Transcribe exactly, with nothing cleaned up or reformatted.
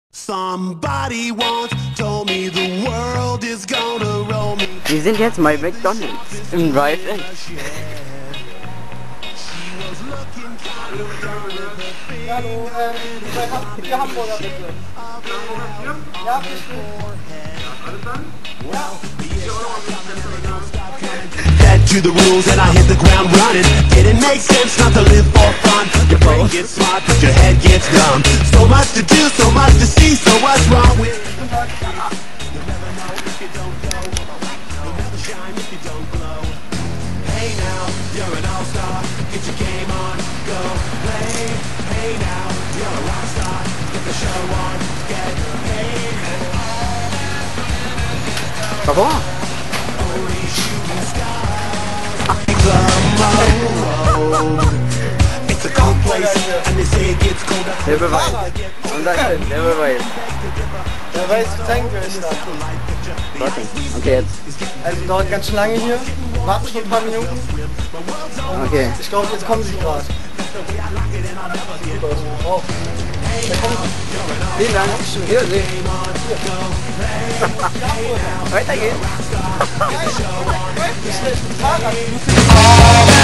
Somebody once told me the world is gonna roll me. Wir sind jetzt bei McDonald's im Drive-In. Hallo, ähm, vier Hamburger bitte. Ja, bitte. Head to the rules and I hit the ground running. Didn't make sense not to live for fun. Your brain gets smart but your head gets dumb. So much to do, so much to see, so what's wrong with it? You'll never know if you don't go. You'll never shine if you don't glow. Hey now, you're an all-star. Get your game on, go play. Hey now, you're a rock star. Get the show on, get paid. Warum? Only shooting stars. It's a cold place and they say it gets colder. Der Beweis. Und das ist der Beweis. Der weiß, wie sein ist da. Okay, jetzt. Also dauert ganz schön lange hier. Warten schon ein paar Minuten. Okay. Ich glaube, jetzt kommen sie gerade. Oh. Vielen Dank. Wiedersehen. Weiter geht's. Fahrrad.